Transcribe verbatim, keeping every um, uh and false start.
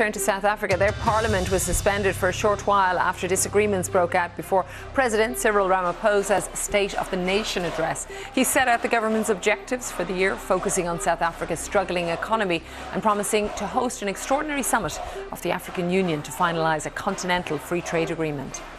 Turn to South Africa. Their parliament was suspended for a short while after disagreements broke out before President Cyril Ramaphosa's State of the Nation address. He set out the government's objectives for the year, focusing on South Africa's struggling economy and promising to host an extraordinary summit of the African Union to finalise a continental free trade agreement.